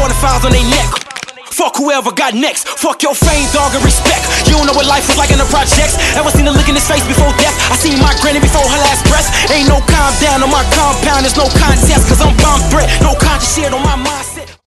Jordan files on they neck. Fuck whoever got next. Fuck your fame, dog, and respect. You don't know what life was like in the projects. Ever seen a look in his face before death? I seen my granny before her last breath. Ain't no calm down on my compound, there's no contest, cause I'm bomb threat. No conscious shit on my mind.